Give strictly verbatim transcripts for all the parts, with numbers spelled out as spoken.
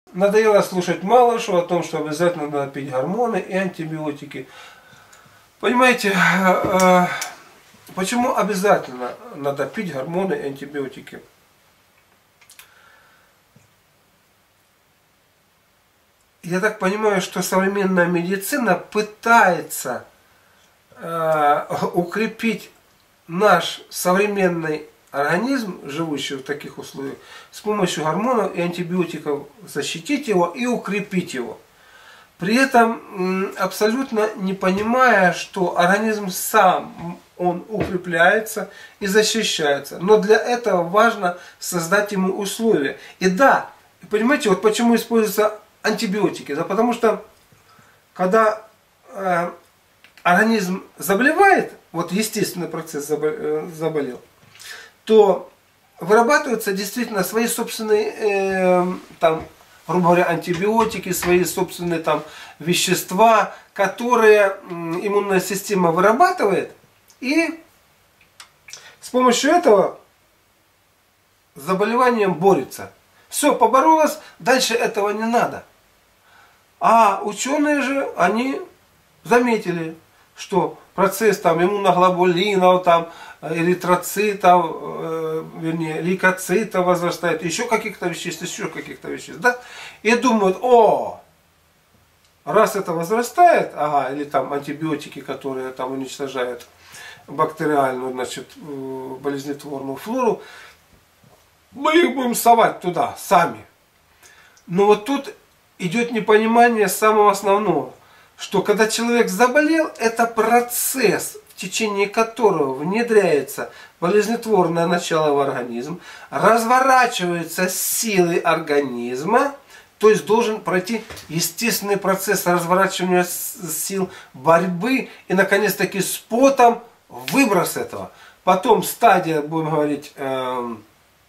надоело слушать Малышу о том, что обязательно надо пить гормоны и антибиотики. Понимаете, почему обязательно надо пить гормоны и антибиотики? Я так понимаю, что современная медицина пытается э, укрепить наш современный организм, живущий в таких условиях, с помощью гормонов и антибиотиков, защитить его и укрепить его. При этом абсолютно не понимая, что организм сам он укрепляется и защищается. Но для этого важно создать ему условия. И да, понимаете, вот почему используются антибиотики. Да потому что когда э, организм заболевает, вот естественный процесс заболел, то вырабатываются действительно свои собственные, э, там, грубо говоря, антибиотики, свои собственные там вещества, которые иммунная система вырабатывает, и с помощью этого с заболеванием борется. Все, поборолась, дальше этого не надо. А ученые же, они заметили, что процесс там иммуноглобулинов, там, эритроцитов, э, вернее, лейкоцитов возрастает, еще каких-то веществ, еще каких-то веществ, да? И думают, о, раз это возрастает, ага, или там антибиотики, которые там уничтожают бактериальную, значит, болезнетворную флору, мы их будем совать туда, сами. Но вот тут идет непонимание самого основного, что когда человек заболел, это процесс, в течение которого внедряется болезнетворное начало в организм, разворачиваются силы организма, то есть должен пройти естественный процесс разворачивания сил, борьбы и, наконец-таки, с потом выброс этого. Потом стадия, будем говорить, эм,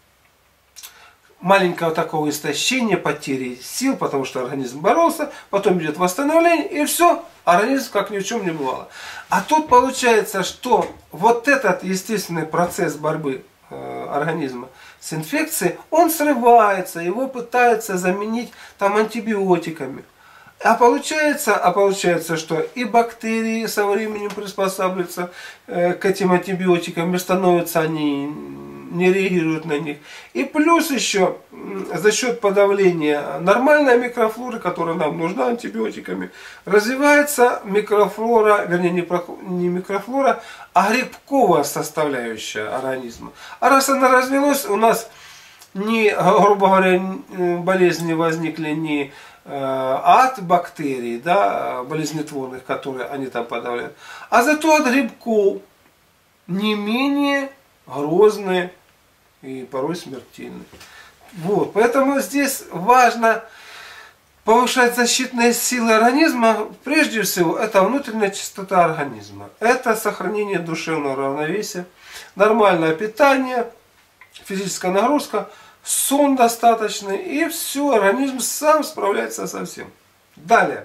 маленького такого истощения, потери сил, потому что организм боролся, потом идет восстановление, и все, организм как ни в чем не бывало. А тут получается, что вот этот естественный процесс борьбы э, организма с инфекцией, он срывается, его пытаются заменить там антибиотиками. А получается, а получается, что и бактерии со временем приспосабливаются э, к этим антибиотикам, и становятся они, не реагируют на них. И плюс еще за счет подавления нормальной микрофлоры, которая нам нужна антибиотиками, развивается микрофлора, вернее не микрофлора, а грибковая составляющая организма. А раз она развилась, у нас не, грубо говоря, болезни возникли не от бактерий, да, болезнетворных, которые они там подавляют, а зато от грибков не менее грозные и порой смертельные. Вот, поэтому здесь важно повышать защитные силы организма. Прежде всего, это внутренняя чистота организма, это сохранение душевного равновесия, нормальное питание, физическая нагрузка, сон достаточный, и все, организм сам справляется со всем. Далее.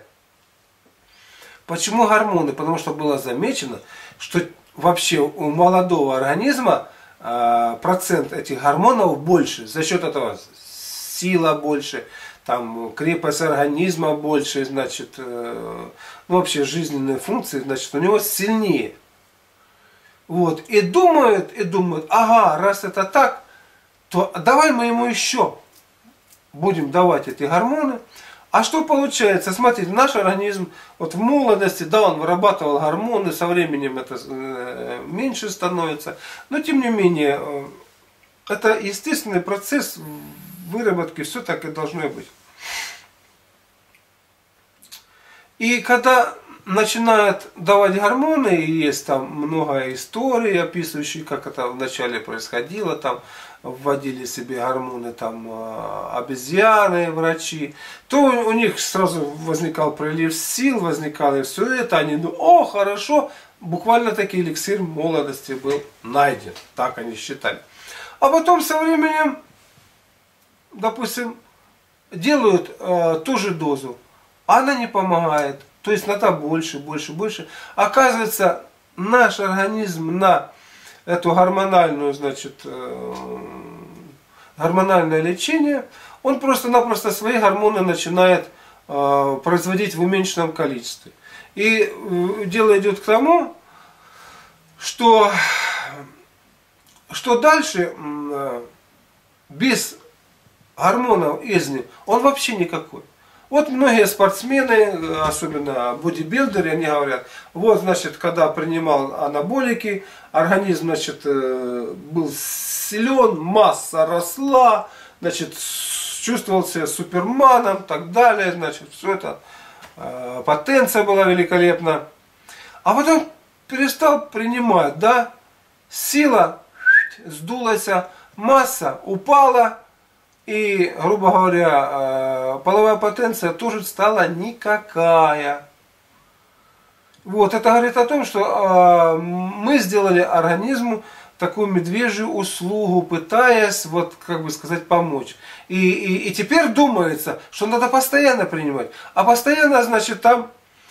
Почему гормоны? Потому что было замечено, что вообще у молодого организма э, процент этих гормонов больше. За счет этого сила больше, там, крепость организма больше, значит, э, ну, вообще жизненные функции, значит, у него сильнее. Вот. И думают, и думают, ага, раз это так, то давай мы ему еще будем давать эти гормоны. А что получается? Смотрите, наш организм вот в молодости, да, он вырабатывал гормоны, со временем это меньше становится. Но тем не менее, это естественный процесс выработки, все так и должно быть. И когда начинают давать гормоны, и есть там много историй, описывающих, как это вначале происходило, там вводили себе гормоны там обезьяны, врачи, то у них сразу возникал прилив сил, возникало и все это, они думают, о, хорошо, буквально таки эликсир молодости был найден, так они считали. А потом со временем, допустим, делают э, ту же дозу, она не помогает, то есть надо больше, больше, больше. Оказывается, наш организм на эту гормональную, значит, э, гормональное лечение, он просто-напросто свои гормоны начинает э, производить в уменьшенном количестве. И э, дело идет к тому, что, что дальше э, без гормонов эзни он вообще никакой. Вот многие спортсмены, особенно бодибилдеры, они говорят, вот, значит, когда принимал анаболики, организм, значит, был силен, масса росла, значит, чувствовал себя суперманом, так далее, значит, все это, потенция была великолепна. А потом перестал принимать, да, сила сдулась, масса упала, и, грубо говоря, половая потенция тоже стала никакая. Вот, это говорит о том, что мы сделали организму такую медвежью услугу, пытаясь, вот, как бы сказать, помочь. И, и, и теперь думается, что надо постоянно принимать. А постоянно, значит, там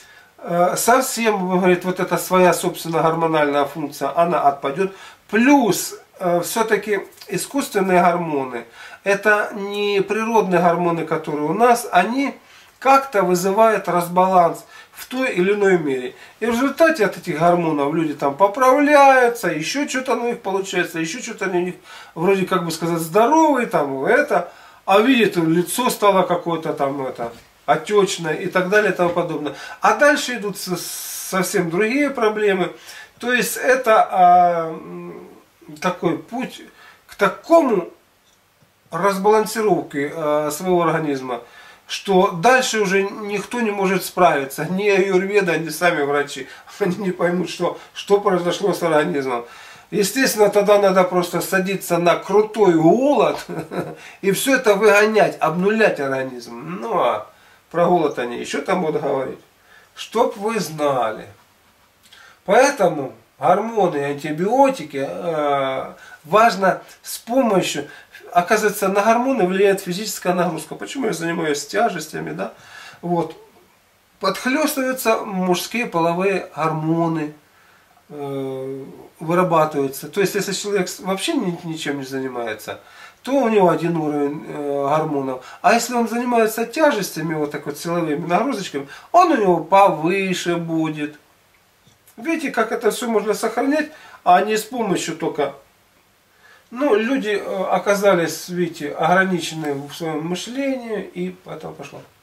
совсем, говорит, вот эта своя собственная гормональная функция, она отпадет. Плюс, все-таки искусственные гормоны, это не природные гормоны, которые у нас, они как-то вызывают разбаланс в той или иной мере. И в результате от этих гормонов люди там поправляются, еще что-то у них получается, еще что-то у них вроде, как бы сказать, здоровый, там это, а видит, лицо стало какое-то там это, отечное и так далее и тому подобное. А дальше идут совсем другие проблемы. То есть это а, такой путь к такому разбалансировки э, своего организма, что дальше уже никто не может справиться, ни аюрведа, ни сами врачи. Они не поймут, что, что произошло с организмом. Естественно, тогда надо просто садиться на крутой голод и все это выгонять, обнулять организм. Ну а про голод они еще там будут говорить. Чтоб вы знали. Поэтому гормоны и антибиотики э, важно с помощью. Оказывается, на гормоны влияет физическая нагрузка. Почему я занимаюсь тяжестями, да? Вот. Подхлестываются мужские половые гормоны, э, вырабатываются. То есть, если человек вообще ничем не занимается, то у него один уровень э, гормонов. А если он занимается тяжестями, вот так вот силовыми нагрузочками, он у него повыше будет. Видите, как это все можно сохранять, а не с помощью только... Ну, люди оказались, видите, ограничены в своем мышлении, и поэтому пошло.